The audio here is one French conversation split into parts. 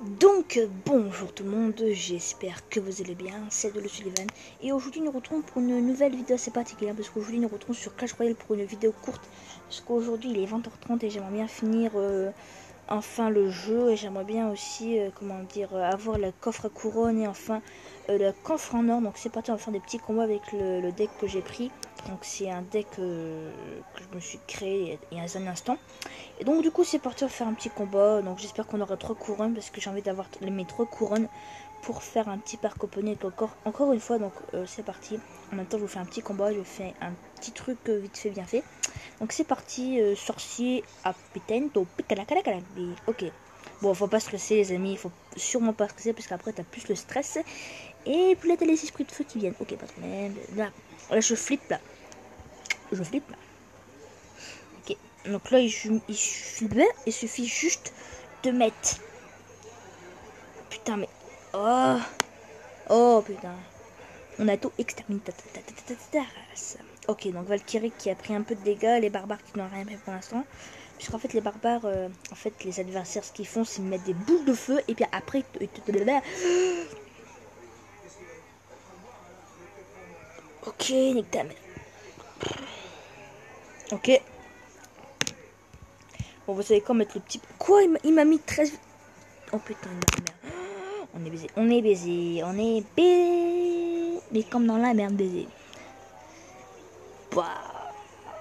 Bonjour tout le monde, j'espère que vous allez bien, c'est de Sullivan. Et aujourd'hui nous retrouvons pour une nouvelle vidéo assez particulière, parce qu'aujourd'hui nous retrouvons sur Clash Royale pour une vidéo courte. Parce qu'aujourd'hui il est 20h30 et j'aimerais bien finir enfin le jeu. Et j'aimerais bien aussi, avoir le coffre à couronne et enfin le coffre en or. Donc c'est parti, on va faire des petits combats avec le deck que j'ai pris. Donc c'est un deck que je me suis créé il y a un instant. Et donc du coup c'est parti, on va faire un petit combat. Donc j'espère qu'on aura 3 couronnes, parce que j'ai envie d'avoir mes 3 couronnes pour faire un petit parc opening encore une fois. Donc c'est parti. En même temps je vous fais un petit combat, je fais un petit truc vite fait bien fait. Donc c'est parti, sorcier à pitento picalacalacala. Ok. Bon, faut pas stresser les amis, il faut sûrement pas stresser, parce qu'après t'as plus le stress. Et puis là t'as les esprits de feu qui viennent. Ok, pas de problème. Là je flippe là. Je flippe là. Ok. Donc là il suffit juste de mettre. Putain mais. Oh putain. On a tout exterminé. Ok, donc Valkyrie qui a pris un peu de dégâts, les barbares qui n'ont rien pris pour l'instant. Puisqu'en fait les barbares, en fait les adversaires ce qu'ils font c'est mettre des boules de feu et puis après ok, nique ta mère. Ok. Bon, vous savez quoi, mettre le petit. Quoi, il m'a mis 13. Oh putain, merde. On est baisé, on est baisé, on est baisé. Mais comme dans la merde baisé. Bah.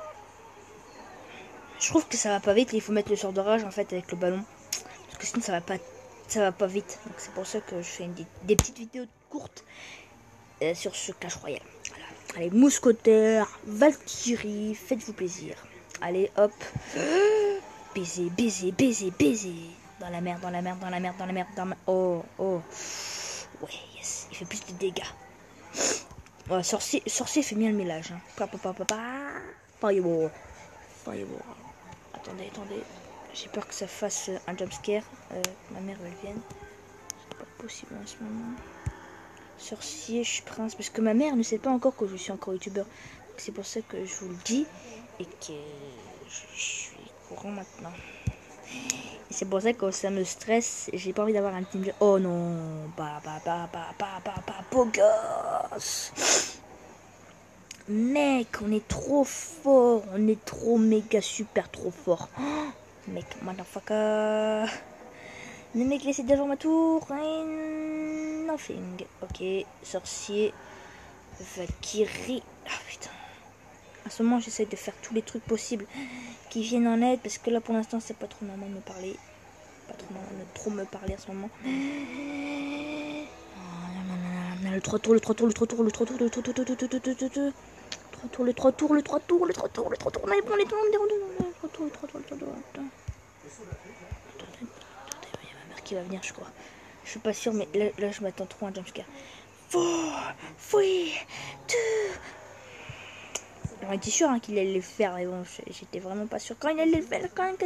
Je trouve que ça va pas vite, il faut mettre le sort de rage en fait avec le ballon. Parce que sinon ça va pas vite. Donc c'est pour ça que je fais des petites vidéos courtes sur ce Clash Royale. Voilà. Allez, mousquetaire, Valkyrie, faites-vous plaisir. Allez, hop. Baiser, baiser, baiser, baiser. Dans la merde, dans la merde, dans la merde, dans la merde, Oh, oh. Ouais, yes, il fait plus de dégâts. Ouais, sorcier fait bien le mélange. Hein. Fireball. Fireball. Attendez. J'ai peur que ça fasse un jumpscare. Ma mère elle vienne. C'est pas possible en ce moment. Sorcier, je suis prince. Parce que ma mère ne sait pas encore que je suis encore youtubeur. C'est pour ça que je vous le dis. Et que je suis courant maintenant. Et c'est pour ça que ça me stresse. J'ai pas envie d'avoir un team. Oh non. Beau gosse. Mec, on est trop fort. On est trop méga super trop fort. Oh, mec, motherfucker. Le mec laissé devant ma tour. Nothing. Ok, sorcier. Valkyrie. Ah putain. En ce moment, j'essaie de faire tous les trucs possibles qui viennent en aide. Parce que là, pour l'instant, c'est pas trop normal de me parler. Pas trop normal de trop me parler en ce moment. Le 3 tours, le 3 tours, le 3 tours, le 3 tours, le 3 tours, le 3 tours, le 3 tours. Le 3 tours, le 3 tours, le 3 tours, le 3 tours. On est bon, les tours, le 3 tours, le 3 tours, le 3 tours. Attendez, il y a ma mère qui va venir, je crois. Je suis pas sûre, mais là je m'attends trop à un jumpscare. 4, 3, 2. J'aurais été sûr qu'il allait le faire, mais bon, j'étais vraiment pas sûr quand il allait le faire.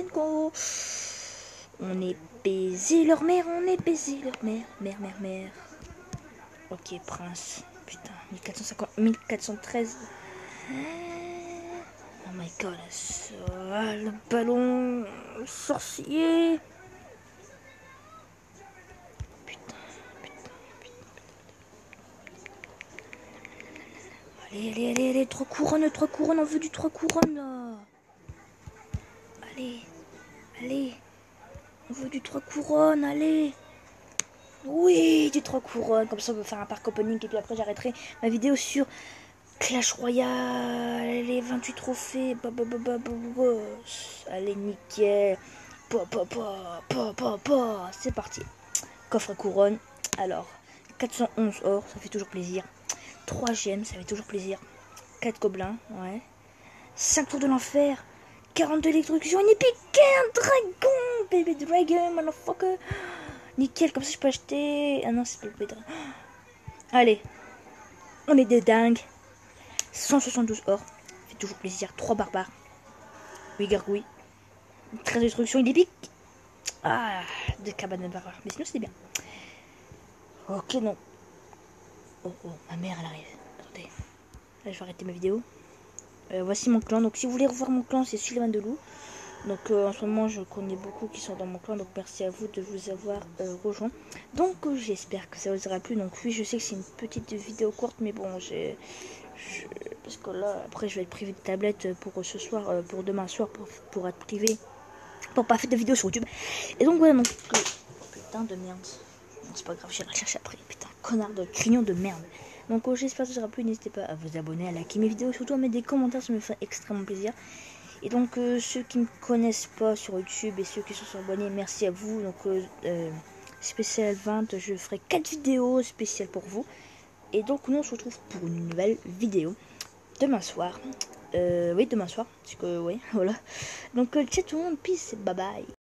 On est baisé leur mère, on est baisé leur mère. Mère. Ok, prince. Putain, 1450, 1413. Oh my god, le ballon, le sorcier. Putain. Allez, 3 couronnes, on veut du 3 couronnes là. Allez, on veut du 3 couronnes, allez. Oui, du 3 couronnes, comme ça on peut faire un parc opening et puis après j'arrêterai ma vidéo sur Clash Royale, les 28 trophées, allez nickel, c'est parti, coffre à couronne, alors 411 or, ça fait toujours plaisir, 3 gemmes, ça fait toujours plaisir, 4 gobelins, ouais, 5 tours de l'enfer, 42 électrocutions, une épique, un dragon, baby dragon, motherfucker, nickel, comme ça je peux acheter, ah non c'est pas le baby dragon, allez, on est des dingues. 172 or, fait toujours plaisir. 3 barbares. 8 gargouilles. 13 destructions, il est pique. Ah, 2 cabanes de barbares. Mais sinon, c'était bien. Ok, non. Oh, ma mère, elle arrive. Attendez. Là, je vais arrêter ma vidéo. Voici mon clan. Donc, si vous voulez revoir mon clan, c'est Sullivan de Loup. Donc en ce moment je connais beaucoup qui sont dans mon clan, donc merci à vous de vous avoir rejoint. Donc j'espère que ça vous aura plu. Donc oui, je sais que c'est une petite vidéo courte, mais bon parce que là après je vais être privé de tablette pour ce soir, pour demain soir, pour être privé, pour pas faire de vidéos sur YouTube. Et donc voilà, donc putain de merde, c'est pas grave, j'irai chercher après. Putain, connard de crignon de merde. Donc j'espère que ça vous aura plu, n'hésitez pas à vous abonner, à liker mes vidéos, surtout à mettre des commentaires, ça me fait extrêmement plaisir. Et donc ceux qui me connaissent pas sur YouTube et ceux qui sont abonnés, merci à vous. Donc spécial 20, je ferai 4 vidéos spéciales pour vous. Et donc nous on se retrouve pour une nouvelle vidéo demain soir. Oui, demain soir, parce que oui, voilà. Donc ciao tout le monde, peace, bye bye.